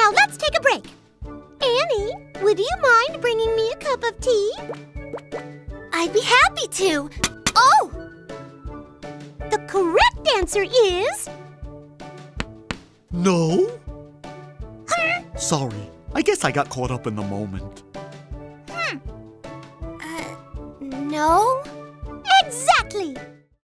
Now let's take a break. Annie, would you mind bringing me a cup of tea? I'd be happy to. Oh! The correct answer is... No? Sorry, I guess I got caught up in the moment. No?